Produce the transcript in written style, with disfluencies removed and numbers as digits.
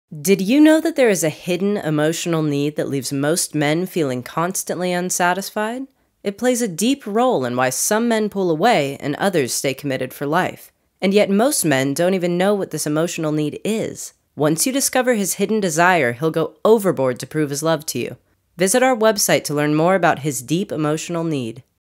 Did you know that there is a hidden emotional need that leaves most men feeling constantly unsatisfied? It plays a deep role in why some men pull away and others stay committed for life. And yet most men don't even know what this emotional need is. Once you discover his hidden desire, he'll go overboard to prove his love to you. Visit our website to learn more about his deep emotional need.